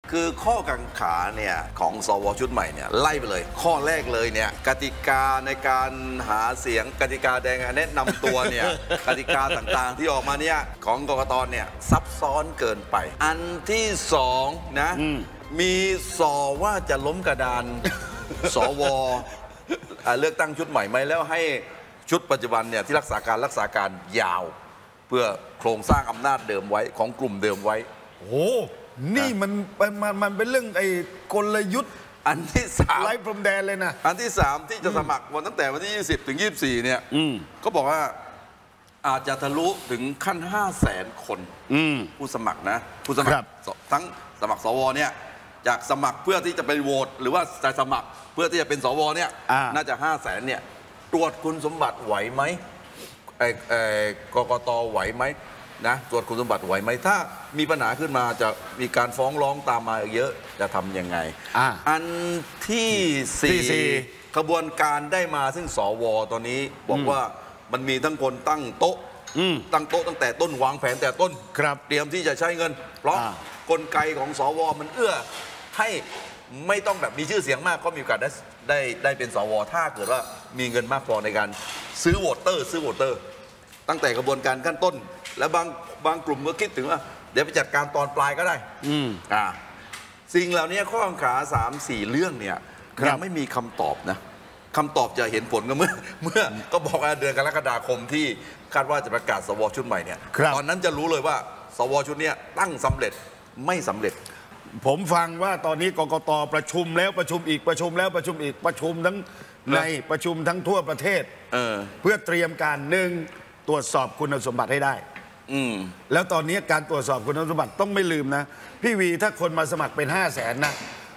คือข้อกังขาเนี่ยของสวชุดใหม่เนี่ยไล่ไปเลยข้อแรกเลยเนี่ยกติกาในการหาเสียงกติกาแดงแนะนำตัวเนี่ย กติกาต่างๆที่ออกมาเนี่ยของกกตเนี่ยซับซ้อนเกินไปอันที่สองนะมีสอว่าจะล้มกระดาน สวเลือกตั้งชุดใหม่ไหมแล้วให้ชุดปัจจุบันเนี่ยที่รักษาการยาวเพื่อโครงสร้างอำนาจเดิมไว้ของกลุ่มเดิมไว้โอ้นี่มันเป็นเรื่องไอ้กลยุทธ์อันที่สามไร้พรมแดนเลยนะอันที่สามที่จะสมัครวันตั้งแต่วันที่20ถึง24เนี่ยก็บอกว่าอาจจะทะลุถึงขั้น500,000 คนผู้สมัครนะผู้สมัครทั้งสมัครสวเนี่ยจากสมัครเพื่อที่จะไปโหวตหรือว่าจะสมัครเพื่อที่จะเป็นสวเนี่ยน่าจะ500,000เนี่ยตรวจคุณสมบัติไหวไหมกกตไหวไหมนะตรวจคุณสมบัติไหวไหมถ้ามีปัญหาขึ้นมาจะมีการฟ้องร้องตามมาเยอะจะทำยังไงอันที่สี่กระบวนการได้มาซึ่งสวตอนนี้บอกว่ามันมีทั้งคนตั้งโต๊ะตั้งแต่ต้นวางแผนแต่ต้นเตรียมที่จะใช้เงินเพราะกลไกของสวมันเอื้อให้ไม่ต้องแบบมีชื่อเสียงมากก็มีโอกาสได้เป็นสวถ้าเกิดว่ามีเงินมากพอในการซื้อโหวตเตอร์ตั้งแต่กระบวนการขั้นต้นและบางกลุ่มก็คิดถึงว่าเดี๋ยวไปจัดการตอนปลายก็ได้สิ่งเหล่านี้ข้อกังขา3-4 เรื่องเนี่ยยังไม่มีคำตอบนะคำตอบจะเห็นผลก็เมื่อก็บอกว่าเดือนกรกฎาคมที่คาดว่าจะประกาศสวชุดใหม่เนี่ยตอนนั้นจะรู้เลยว่าสวชุดนี้ตั้งสำเร็จไม่สำเร็จผมฟังว่าตอนนี้กกตประชุมแล้วประชุมอีกประชุมแล้วประชุมอีกประชุมทั้งในประชุมทั้งทั่วประเทศเพื่อเตรียมการตรวจสอบคุณสมบัติให้ได้แล้วตอนนี้การตรวจสอบคุณสมบัติต้องไม่ลืมนะพี่วีถ้าคนมาสมัครเป็น500,000นะ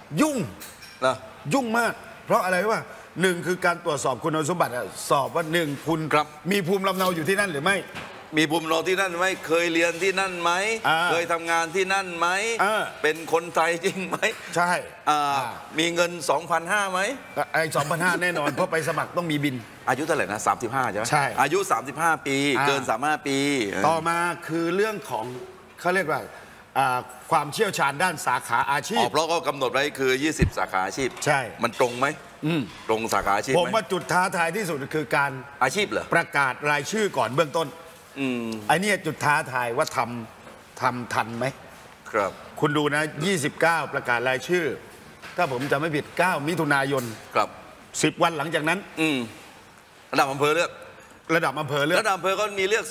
ยุ่งมากเพราะอะไรวะหนึ่งคือการตรวจสอบคุณสมบัติสอบว่าหนึ่งคุณมีภูมิลำเนาอยู่ที่นั่นหรือไม่มีภูมิลำเนาที่นั่นไหมเคยเรียนที่นั่นไหมเคยทำงานที่นั่นไหมเป็นคนไทยจริงไหมใช่มีเงิน 2,500 ไหมไอ้ 2,500 แน่นอนเพราะไปสมัครต้องมีบินอายุเท่าไหร่นะ35ใช่ไหมใช่อายุ35 ปีเกิน35 ปีต่อมาคือเรื่องของเขาเรียกว่าความเชี่ยวชาญด้านสาขาอาชีพเพราะก็กำหนดไว้คือ20 สาขาอาชีพใช่มันตรงไหมตรงสาขาอาชีพผมว่าจุดท้าทายที่สุดคือการอาชีพเหรอประกาศรายชื่อก่อนเบื้องต้นไอ้นี่จุดท้าทายว่าทำทันไหมครับคุณดูนะ29ประกาศรายชื่อถ้าผมจำไม่ผิด9 มิถุนายนครับ 10 วันหลังจากนั้นระดับอำเภอเลือกระดับอำเภอก็มีเลือก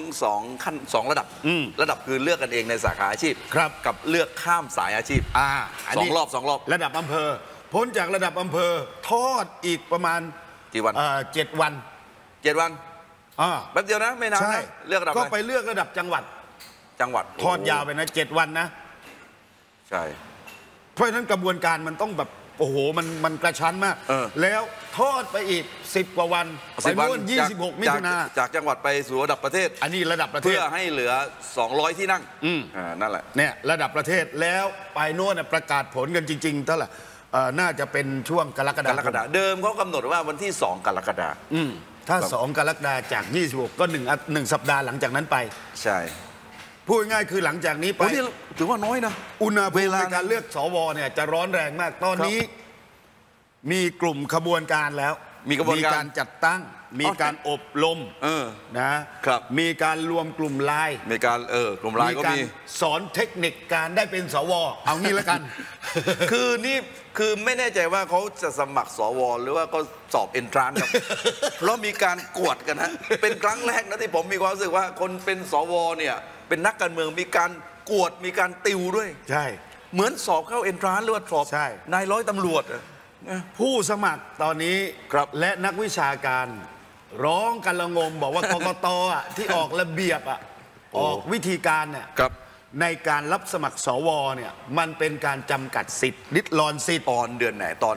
2ขั้น2ระดับระดับคือเลือกกันเองในสาขาอาชีพกับเลือกข้ามสายอาชีพ2 รอบระดับอำเภอพ้นจากระดับอำเภอทอดอีกประมาณกี่วัน 7 วันแป๊บเดียวนะไม่นานเลือกระดับก็ไปเลือกระดับจังหวัดทอดยาวไปนะ7 วันนะใช่เพราะฉะนั้นกระบวนการมันต้องแบบโอ้โหมันกระชั้นมากแล้วทอดไปอีก10 กว่าวันไปนู่น26 มิถุนาจากจังหวัดไปสู่ระดับประเทศอันนี้ระดับประเทศเพื่อให้เหลือ200 ที่นั่งนั่นแหละเนี่ยระดับประเทศแล้วไปโน่นประกาศผลกันจริงๆเท่าไหร่น่าจะเป็นช่วงกรกฎาคมเดิมเขากำหนดว่าวันที่2 กรกฎาคมถ้า2 กรกฎาคมจาก26ก็1 สัปดาห์หลังจากนั้นไปใช่พูดง่ายคือหลังจากนี้ไปถือว่าน้อยนะอุณหภูมิในการเลือกสวเนี่ยจะร้อนแรงมากตอนนี้มีกลุ่มขบวนการแล้วมีการจัดตั้งมีการอบรมนะครับมีการรวมกลุ่มไลน์มีการกลุ่มไลน์ก็มีสอนเทคนิคการได้เป็นสวเอางี้แล้วกันคือไม่แน่ใจว่าเขาจะสมัครสวหรือว่าก็สอบเอนทรานซ์ครับเพราะมีการกวดกันนะเป็นครั้งแรกนะที่ผมมีความรู้สึกว่าคนเป็นสวเนี่ยเป็นนักการเมืองมีการกวดมีการติวด้วยใช่เหมือนสอบเข้าเอนทรานซ์หรือว่าสอบนายร้อยตำรวจผู้สมัครตอนนี้และนักวิชาการร้องกันระงมบอกว่ากกตที่ออกระเบียบออกวิธีการเนี่ยในการรับสมัครสวเนี่ยมันเป็นการจำกัดสิทธิ์ริดรอนสิทธิ์ตอนเดือนไหนตอน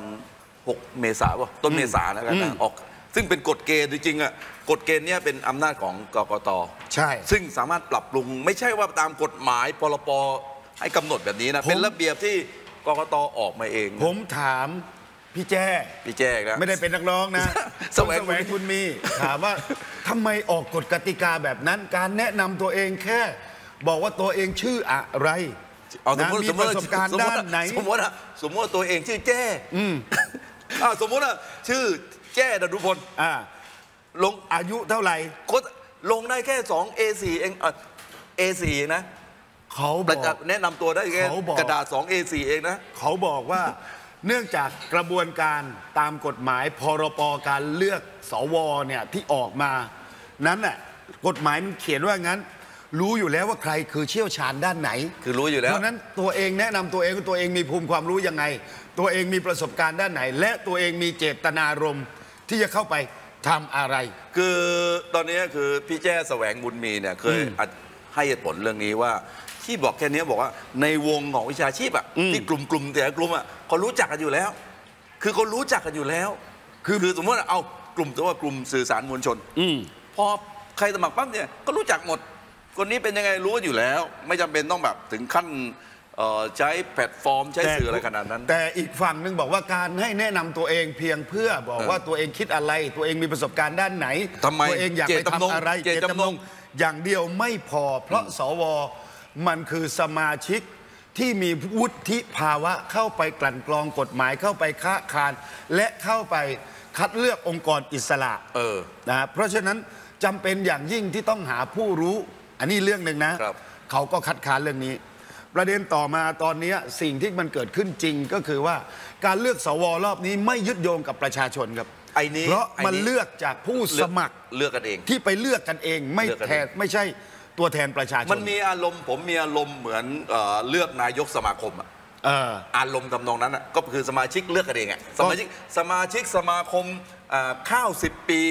6 เมษายนต้นเมษายนนะครับออกซึ่งเป็นกฎเกณฑ์จริงๆกฎเกณฑ์นี้เป็นอำนาจของกกตใช่ซึ่งสามารถปรับปรุงไม่ใช่ว่าตามกฎหมายพรปให้กำหนดแบบนี้นะเป็นระเบียบที่กกตออกมาเองผมถามพี่แจ้นะไม่ได้เป็นนักร้องนะแสวงคุณมีถามว่าทำไมออกกฎกติกาแบบนั้นการแนะนำตัวเองแค่บอกว่าตัวเองชื่ออะไรเอาสมมติมีประสบการณ์ด้านไหนสมมติว่าตัวเองชื่อแจ้สมมติว่าชื่อแจ้ดนุพลลงอายุเท่าไหร่ก็ลงได้แค่2 A4 เองA4 นะเขาบอกแนะนำตัวได้แค่กระดาษ2 A4 เองนะเขาบอกว่าเนื่องจากกระบวนการตามกฎหมายพรปการเลือกสวเนี่ยที่ออกมานั้นน่ะกฎหมายมันเขียนว่างั้นรู้อยู่แล้วว่าใครคือเชี่ยวชาญด้านไหนคือรู้อยู่แล้วเพราะนั้นตัวเองแนะนำตัวเองตัวเองมีภูมิความรู้ยังไงตัวเองมีประสบการณ์ด้านไหนและตัวเองมีเจตนารมณ์ที่จะเข้าไปทำอะไรคือตอนนี้คือพี่แจ้แสวงบุญมีเนี่ยเคยให้เหตุผลเรื่องนี้ว่าที่บอกแค่นี้บอกว่าในวงของวิชาชีพที่กลุ่มแต่ละกลุ่มเขารู้จักกันอยู่แล้วคือเขารู้จักกันอยู่แล้วคือสมมติเอากลุ่มตัวกลุ่มสื่อสารมวลชนพอใครสมัครปั๊บเนี่ยก็รู้จักหมดคนนี้เป็นยังไงรู้อยู่แล้วไม่จำเป็นต้องแบบถึงขั้นใช้แพลตฟอร์มใช้สื่ออะไรขนาดนั้นแต่อีกฝั่งหนึ่งบอกว่าการให้แนะนำตัวเองเพียงเพื่อบอกว่าตัวเองคิดอะไรตัวเองมีประสบการณ์ด้านไหนตัวเองอยากไปทำอะไรเจตจำนงอย่างเดียวไม่พอเพราะสวมันคือสมาชิกที่มีวุฒิภาวะเข้าไปกลั่นกรองกฎหมายเข้าไปค้าคานและเข้าไปคัดเลือกองค์กรอิสระนะเพราะฉะนั้นจำเป็นอย่างยิ่งที่ต้องหาผู้รู้อันนี้เรื่องหนึ่งนะเขาก็คัดค้านเรื่องนี้ประเด็นต่อมาตอนนี้สิ่งที่มันเกิดขึ้นจริงก็คือว่าการเลือกสวรอบนี้ไม่ยึดโยงกับประชาชนครับเพราะมันเลือกจากผู้สมัครเลือกกันเองที่ไปเลือกกันเองไม่แทนไม่ใช่ตัวแทนประชาชนมันมีอารมณ์ผมมีอารมณ์เหมือนเลือกนายกสมาคมอารมณ์ทำนองนั้นก็คือสมาชิกเลือกกันเองสมาชิกสมาคมข้าว10 ปี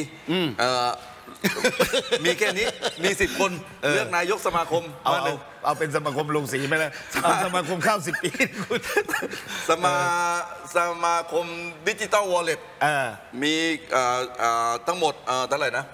มีแค่นี้มี10 คนเลือกนายกสมาคมเอาเป็นสมาคมลงสีไหมล่ะสมาคมข้าว10 ปีสมาคมดิจิตอลวอลเล็ตมีทั้งหมดเท่าไหร่นะ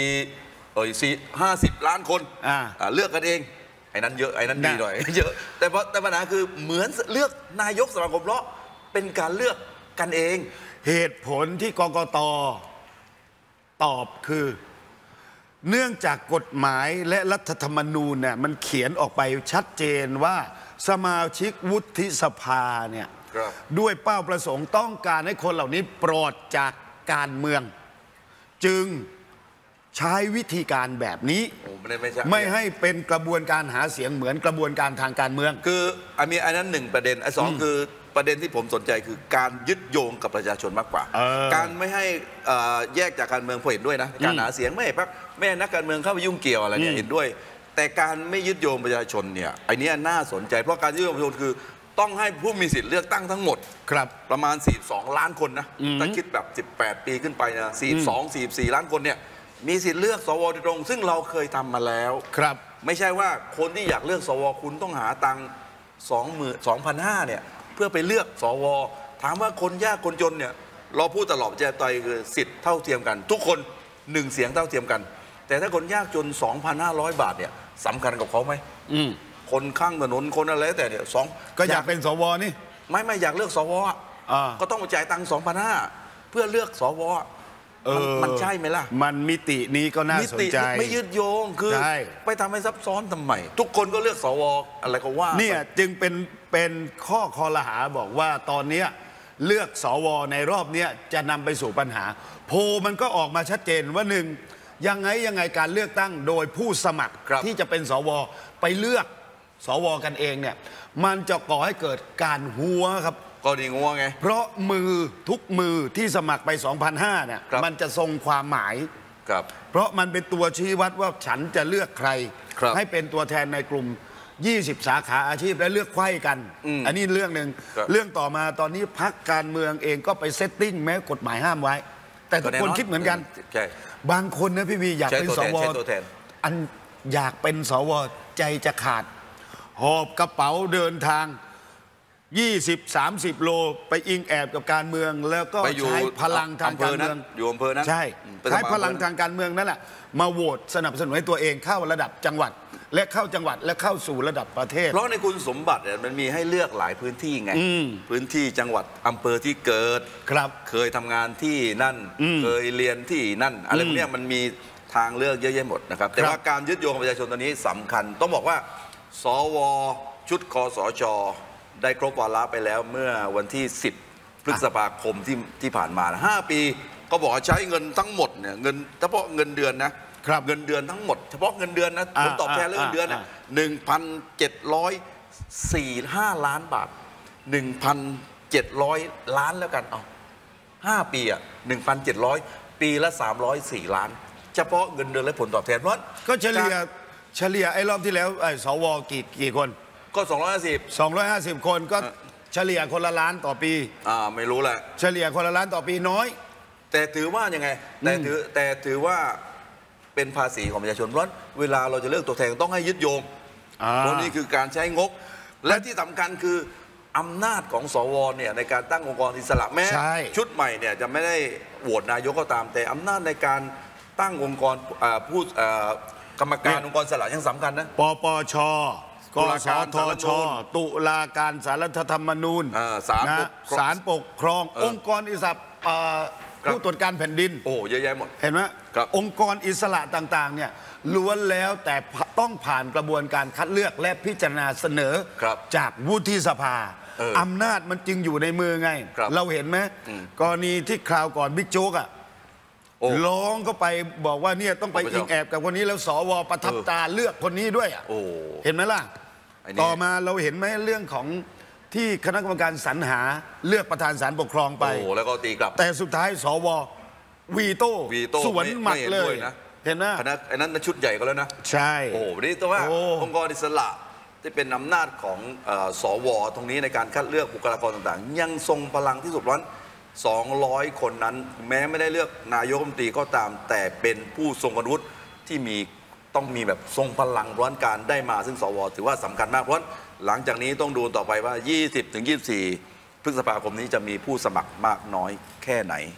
50 ล้านคนเลือกกันเองไอ้นั้นเยอะไอ้นั้นดีหน่อยเยอะแต่ปัญหาคือเหมือนเลือกนายกสมาคมเพราะเป็นการเลือกกันเองเหตุผลที่กกต.ตอบคือเนื่องจากกฎหมายและรัฐธรรมนูญเนี่ยมันเขียนออกไปชัดเจนว่าสมาชิกวุฒิสภาเนี่ยด้วยเป้าประสงค์ต้องการให้คนเหล่านี้ปลอดจากการเมืองจึงใช้วิธีการแบบนี้ไม่ให้เป็นกระบวนการหาเสียงเหมือนกระบวนการทางการเมืองคืออันนั้น1 ประเด็นสองคือประเด็นที่ผมสนใจคือการยึดโยงกับประชาชนมากกว่าการไม่ให้แยกจากการเมืองผมเห็นด้วยนะการหาเสียงไม่พักไม่นักการเมืองเข้าไปยุ่งเกี่ยวอะไรเนี่ยเห็นด้วยแต่การไม่ยึดโยงประชาชนเนี่ยไอ้นี้น่าสนใจเพราะการยึดโยงประชาชนคือต้องให้ผู้มีสิทธิ์เลือกตั้งทั้งหมดครับประมาณ42 ล้านคนนะถ้าคิดแบบ18 ปีขึ้นไปนะ44 ล้านคนเนี่ยมีสิทธิ์เลือกสวโดยตรงซึ่งเราเคยทำมาแล้วครับไม่ใช่ว่าคนที่อยากเลือกสวคุณต้องหาตังค์2,500เนี่ยเพื่อไปเลือกสวถามว่าคนยากคนจนเนี่ยเราพูดตลอดใจต่อยคือสิทธิ์เท่าเทียมกันทุกคน1 เสียงเท่าเทียมกันแต่ถ้าคนยากจน 2,500 บาทเนี่ยสำคัญกับเขาไหมคนข้างถนนคนอะไรแต่เนี่ยก็อยากเป็นสวนี่ไม่อยากเลือกสวก็ต้องจ่ายตังค์2,500เพื่อเลือกสวมันใช่ไหมล่ะมันมิตินี้ก็น่าสนใจไม่ยืดโยงคือไปทำให้ซับซ้อนทำไมทุกคนก็เลือกสวอะไรก็ว่าเนี่ยจึงเป็นข้อคอรหาบอกว่าตอนนี้เลือกสวในรอบนี้จะนำไปสู่ปัญหาโพมันก็ออกมาชัดเจนว่า1ยังไงการเลือกตั้งโดยผู้สมัครที่จะเป็นสวไปเลือกสวกันเองเนี่ยมันจะก่อให้เกิดการหัวครับก็ดีงัวไงเพราะทุกมือที่สมัครไป 2,500 เนี่ยมันจะทรงความหมายเพราะมันเป็นตัวชี้วัดว่าฉันจะเลือกใครให้เป็นตัวแทนในกลุ่ม20 สาขาอาชีพและเลือกไขว้กันอันนี้เรื่องหนึ่งเรื่องต่อมาตอนนี้พรรคการเมืองเองก็ไปเซตติ้งแม้กฎหมายห้ามไว้แต่ทุกคนคิดเหมือนกันบางคนนะพี่วีอยากเป็นสวอันอยากเป็นสวใจจะขาดหอบกระเป๋าเดินทาง20-30 โลไปอิงแอบกับการเมืองแล้วก็ใช้พลังทางการเมืองอยู่อำเภอนั้นใช่ใช้พลังทางการเมืองนั่นแหละมาโหวตสนับสนุนให้ตัวเองเข้าระดับจังหวัดและเข้าจังหวัดและเข้าสู่ระดับประเทศเพราะในคุณสมบัติเนี่ยมันมีให้เลือกหลายพื้นที่ไงพื้นที่จังหวัดอำเภอที่เกิดเคยทำงานที่นั่นเคยเรียนที่นั่นอะไรพวกนี้มันมีทางเลือกเยอะแยะหมดนะครับแต่ว่าการยึดโยงประชาชนตอนนี้สำคัญต้องบอกว่าสวชุดคสช.ได้ครบวาระไปแล้วเมื่อวันที่ 10 พฤษภาคมที่ผ่านมา5 ปีก็บอกว่าใช้เงินทั้งหมดเนี่ยเงินเฉพาะเงินเดือนนะครับเงินเดือนทั้งหมดเฉพาะเงินเดือนนะผลตอบแทนและเงินเดือน1,745 ล้านบาท 1,700 ล้านแล้วกันเอา5 ปี1,700 ปีละ304 ล้านเฉพาะเงินเดือนและผลตอบแทนเพราะก็เฉลี่ยไอ้รอบที่แล้วสวกี่คนก็ 250 คนก็เฉลี่ยคนละล้านต่อปีไม่รู้แหละเฉลี่ยคนละล้านต่อปีน้อยแต่ถือว่ายังไงแต่ถือว่าเป็นภาษีของประชาชนเพราะเวลาเราจะเลือกตัวแทนต้องให้ยึดโยงเพราะนี่คือการใช้งบและที่สำคัญคืออำนาจของสวเนี่ยในการตั้งองค์กรอิสระแม้ชุดใหม่เนี่ยจะไม่ได้โหวตนายกก็ตามแต่อำนาจในการตั้งองค์กรผู้กรรมการองค์กรอิสระยังสำคัญนะปปชกสทช.ตุลาการศาลรัฐธรรมนูญศาลปกครององค์กรอิสระผู้ตรวจการแผ่นดินโอ้เยอะแยะหมดเห็นไหมองค์กรอิสระต่างๆเนี่ยล้วนแล้วแต่ต้องผ่านกระบวนการคัดเลือกและพิจารณาเสนอจากวุฒิสภาอำนาจมันจึงอยู่ในมือไงเราเห็นไหมกรณีที่คราวก่อนบิ๊กโจ๊กร้องก็ไปบอกว่าเนี่ยต้องไปอิงแอบกับคนนี้แล้วสวประทับตาเลือกคนนี้ด้วยเห็นไหมล่ะต่อมาเราเห็นไหมเรื่องของที่คณะกรรมการสรรหาเลือกประธานศาลปกครองไปแล้วก็ตีกลับแต่สุดท้ายสววีโต้สวนหมัดเลยนะเห็นไหมคณะไอ้นั้นชุดใหญ่ก็แล้วนะใช่นี่ตัวว่าองค์กรอิสระที่เป็นอำนาจของสวตรงนี้ในการคัดเลือกบุคลากรต่างๆยังทรงพลังที่สุดร้อน200 คนนั้นแม้ไม่ได้เลือกนายกรัฐมนตรีก็ตามแต่เป็นผู้ทรงคุณวุฒิที่ต้องมีแบบทรงพลังร้อนการได้มาซึ่งสวถือว่าสำคัญมากเพราะหลังจากนี้ต้องดูต่อไปว่า 20-24 พฤษภาคมนี้จะมีผู้สมัครมากน้อยแค่ไหน